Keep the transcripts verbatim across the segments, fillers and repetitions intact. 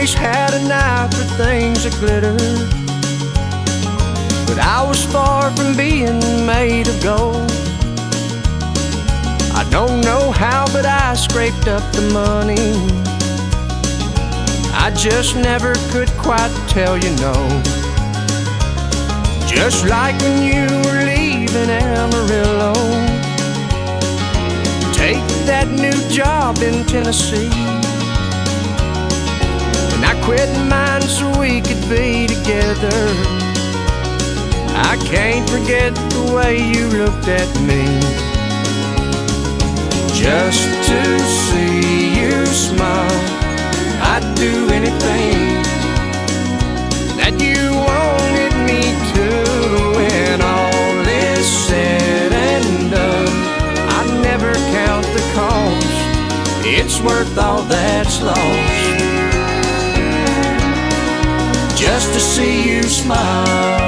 always had an eye for things that glitter, but I was far from being made of gold. I don't know how, but I scraped up the money. I just never could quite tell you no. Just like when you were leaving Amarillo, take that new job in Tennessee, and I quit mine so we could be together. I can't forget the way you looked at me. Just to see you smile, I'd do anything that you wanted me to. When all is said and done, I'd never count the cost. It's worth all that's lost, just to see you smile.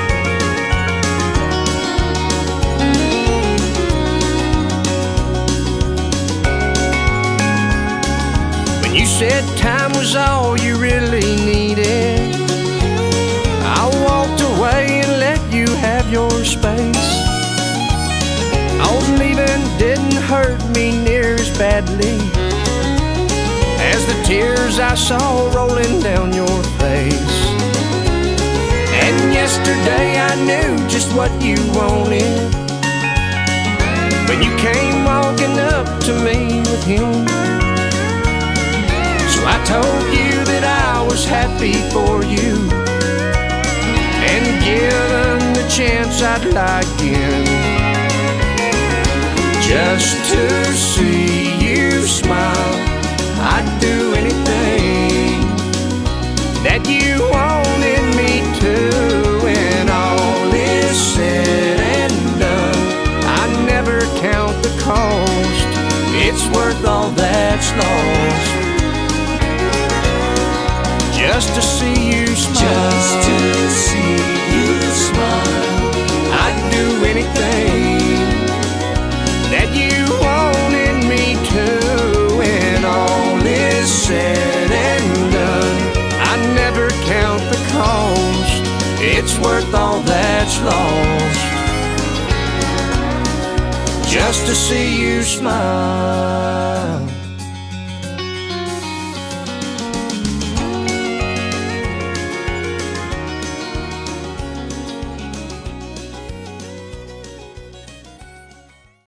You said time was all you really needed, I walked away and let you have your space. Oh, leaving didn't hurt me near as badly as the tears I saw rolling down your face. And yesterday I knew just what you wanted when you came walking up to me with him. I told you that I was happy for you, and given the chance I'd lie again, just to see you smile. I'd do anything that you wanted me to. When all is said and done, I never count the cost. It's worth all that's lost, just to see you smile. Just to see you smile. I'd do anything that you wanted me to. When all is said and done, I never count the cost. It's worth all that's lost, just to see you smile.